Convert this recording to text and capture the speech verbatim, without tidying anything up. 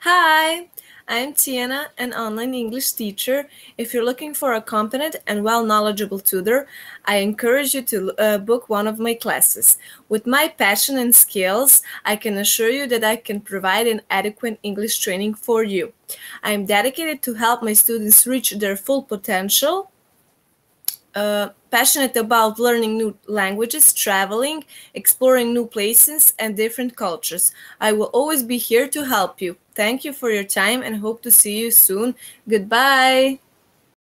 Hi, I'm Tina, an online English teacher. If you're looking for a competent and well-knowledgeable tutor, I encourage you to uh, book one of my classes. With my passion and skills, I can assure you that I can provide an adequate English training for you. I am dedicated to help my students reach their full potential. Uh, passionate about learning new languages, traveling, exploring new places and different cultures. I will always be here to help you. Thank you for your time and hope to see you soon. Goodbye.